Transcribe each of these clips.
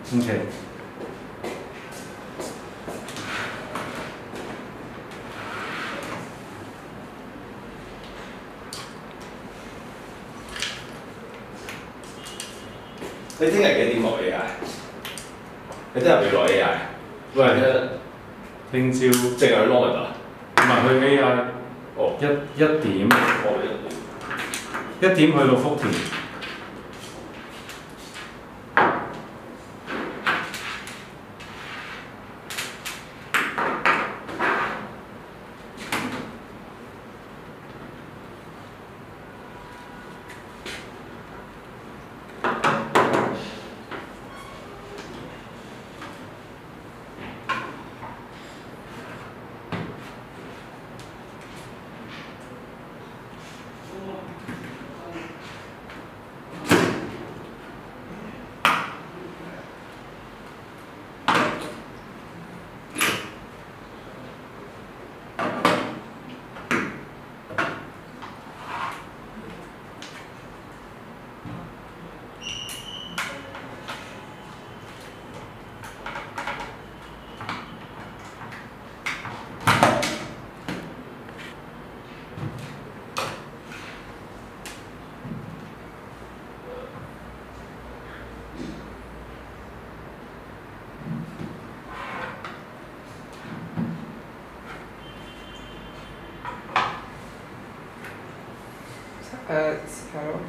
OK。 你聽日幾點落 AI？ 你聽日要落 AI？ 喂，聽朝淨係去 Norman 啊？ 唔係去 AI。 哦， 一點。 哦， 1點去到福田。 hello。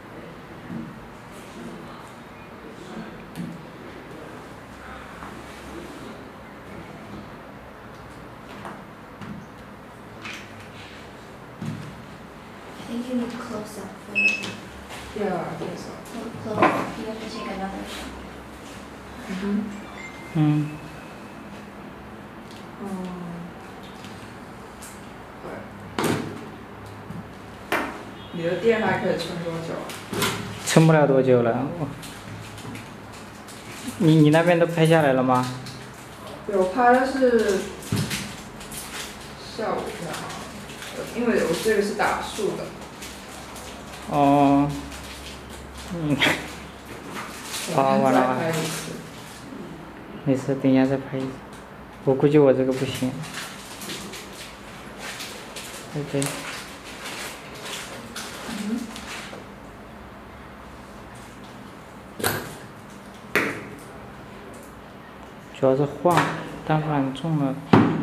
I think you need to close up for it. Yeah, I think so. Close. You have to take another shot. 你的电还可以撑多久啊？ 撑不了多久了。你那边都拍下来了吗？ 有拍的是下午拍，因为我这个是打数的。 哦。 完了。 完了。 再拍一次。 没事，等一下再拍一次。我估计我这个不行。OK。主要是晃，单反重了。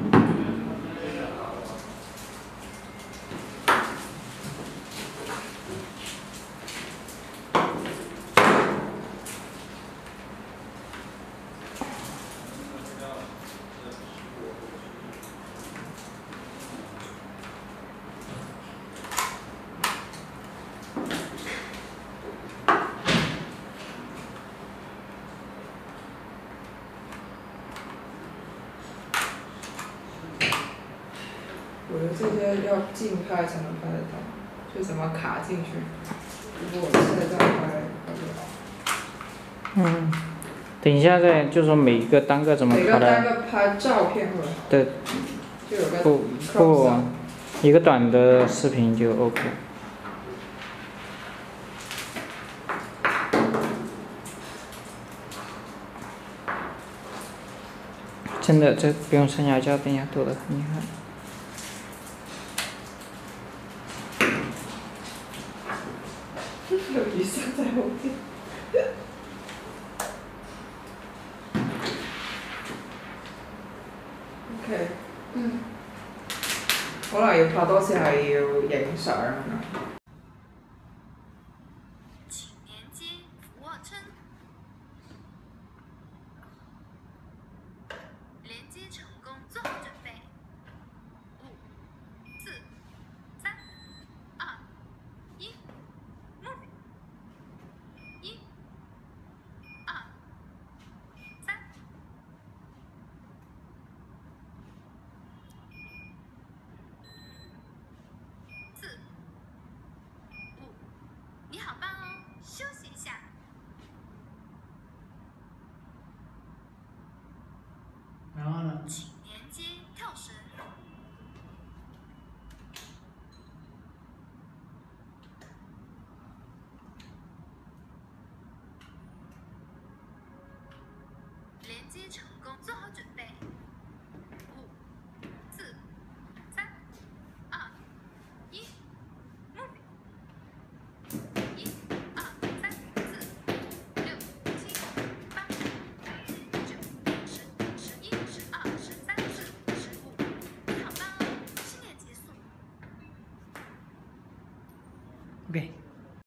我觉得这些要近拍才能拍得到，就怎么卡进去。如果我现在拍不了。 等一下再就说每一个单个怎么拍的。 每个单个拍照片会好。 对。 就有个不，一个短的视频就 OK。真的，这不用上牙胶，等一下抖得很厉害。 有雨伞在后面。OK。可能要拍多次係要影相啊。 请连接俯卧撑，连接成功，做好准备。5、4、3、2、1 ，move。1、2、3。4、5，你好棒哦！休息一下。 然后呢？ 请连接跳绳。 连接成功，做好准备。5、4、3、2、1 ，Moving。1、2、3、4、5、6、7、8、9、10、11、12、13、14、15，你好棒哦！训练结束。 OK。